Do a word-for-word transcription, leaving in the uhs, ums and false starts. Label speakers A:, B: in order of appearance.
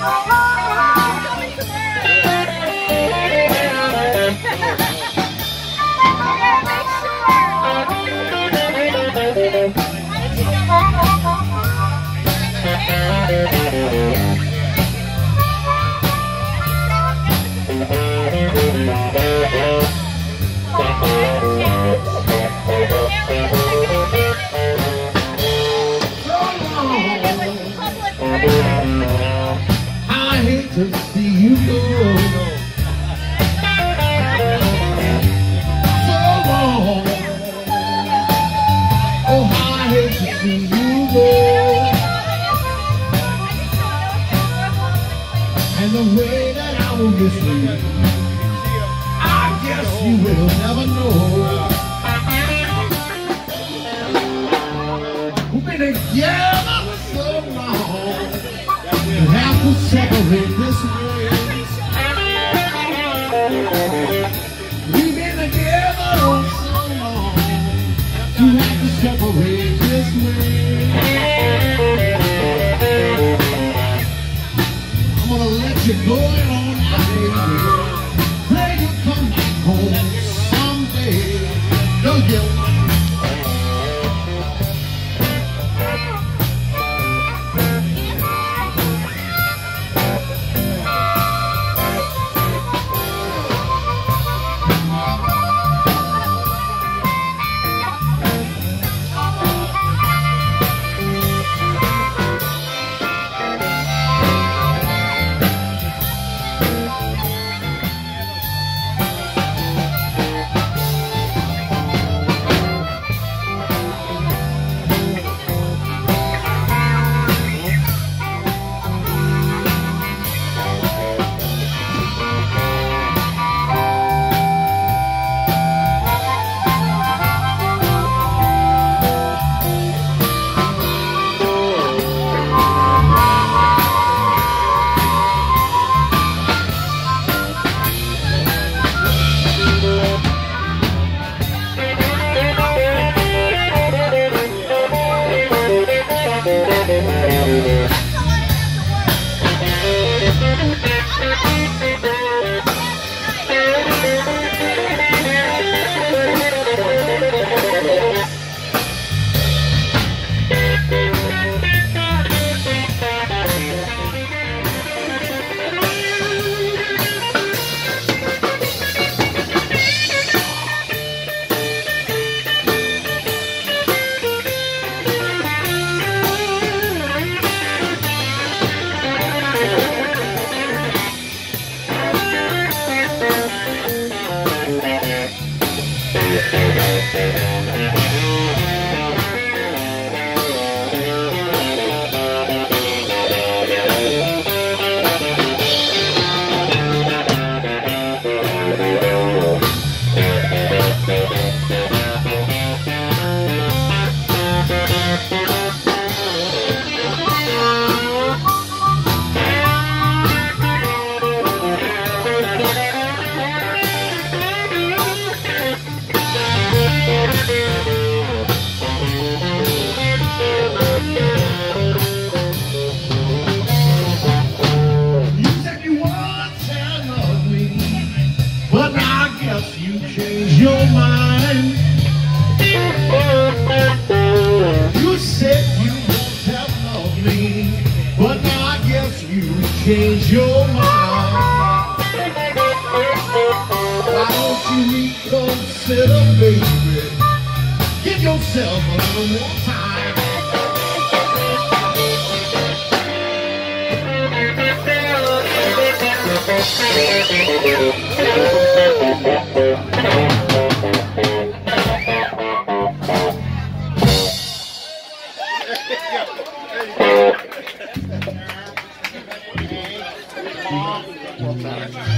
A: I hate to see you go. So long. Oh, how I hate to see you go. And the way that I will miss you, I guess you will never know. We've been together so long, you have to separate this way. We've been together so long, you have to separate this way. I'm gonna let you go on now, baby. Pray you come back home someday. Don't you? Your mind. You said you won't have loved me, but now I guess you changed your mind. Why don't you reconsider, baby? Give yourself a little more time.
B: There you go.